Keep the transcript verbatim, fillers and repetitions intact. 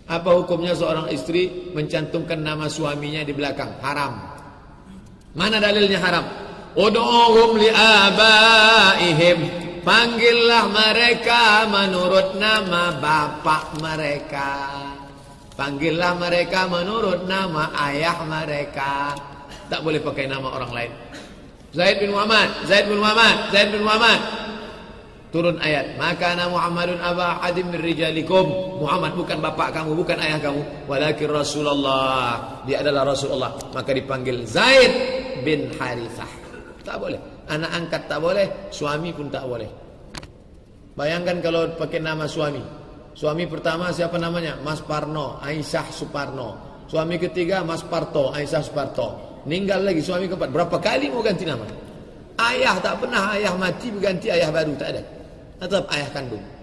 Apa hukumnya seorang istri mencantumkan nama suaminya di belakang? Haram. Mana dalilnya haram? Ud'uhum li'abaihim, panggillah mereka menurut nama bapak mereka. Panggillah mereka menurut nama ayah mereka. Tak boleh pakai nama orang lain. Zaid bin Muhammad, Zaid bin Muhammad, Zaid bin Muhammad. Turun ayat, maka ana Muhammadun aba ahadim min rijalikum. Muhammad bukan bapak kamu, bukan ayah kamu, walakin Rasulullah, dia adalah Rasulullah. Maka dipanggil Zaid bin Harithah. Tak boleh. Anak angkat tak boleh, suami pun tak boleh. Bayangkan kalau pakai nama suami. Suami pertama siapa namanya? Mas Parno, Aisyah Suparno. Suami ketiga Mas Parto, Aisyah Suparto. Ninggal lagi suami keempat. Berapa kali mau ganti nama? Ayah tak pernah ayah mati berganti ayah baru, tak ada. Tetap ayah kandung.